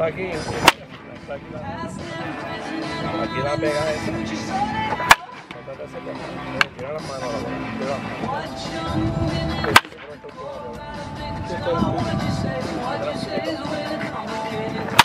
está aquí. Está aquí la pega esa. Tira las manos ahora. Tira las manos.